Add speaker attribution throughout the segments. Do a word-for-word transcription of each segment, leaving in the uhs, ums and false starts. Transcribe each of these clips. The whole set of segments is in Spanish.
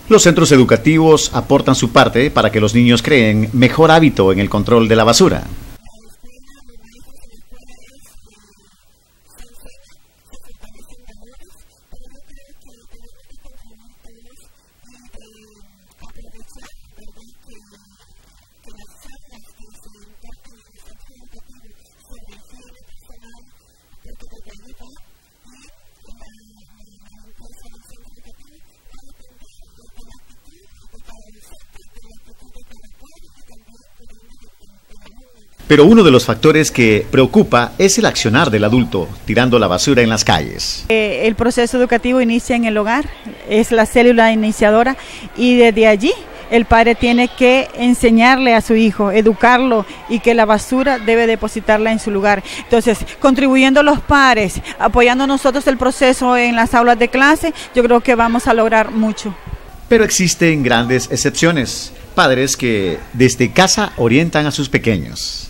Speaker 1: Los centros educativos aportan su parte para que los niños creen mejor hábito en el control de la basura. Pero uno de los factores que preocupa es el accionar del adulto, tirando la basura en las calles.
Speaker 2: Eh, el proceso educativo inicia en el hogar, es la célula iniciadora, y desde allí el padre tiene que enseñarle a su hijo, educarlo, y que la basura debe depositarla en su lugar. Entonces, contribuyendo los padres, apoyando nosotros el proceso en las aulas de clase, yo creo que vamos a lograr mucho.
Speaker 1: Pero existen grandes excepciones, padres que desde casa orientan a sus pequeños.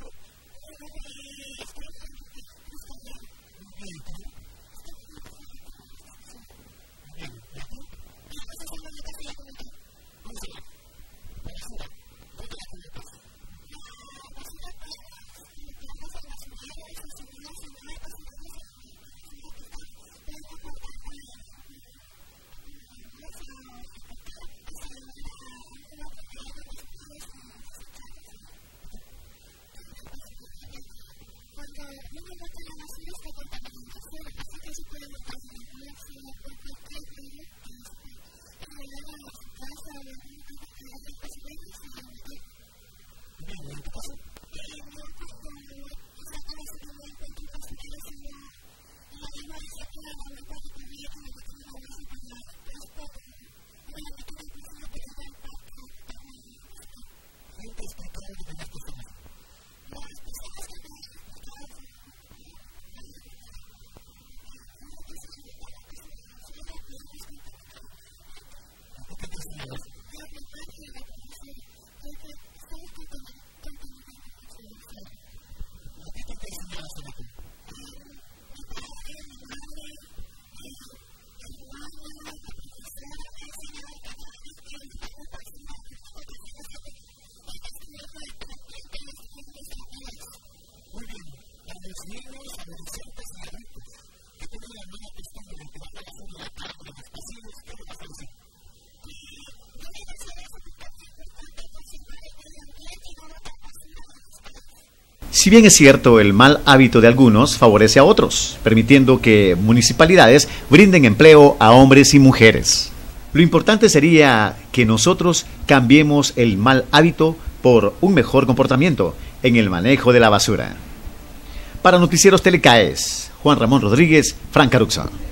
Speaker 1: Si bien es cierto, el mal hábito de algunos favorece a otros, permitiendo que municipalidades brinden empleo a hombres y mujeres. Lo importante sería que nosotros cambiemos el mal hábito por un mejor comportamiento en el manejo de la basura. Para Noticieros Telecaes, Juan Ramón Rodríguez, Fran Caruxo.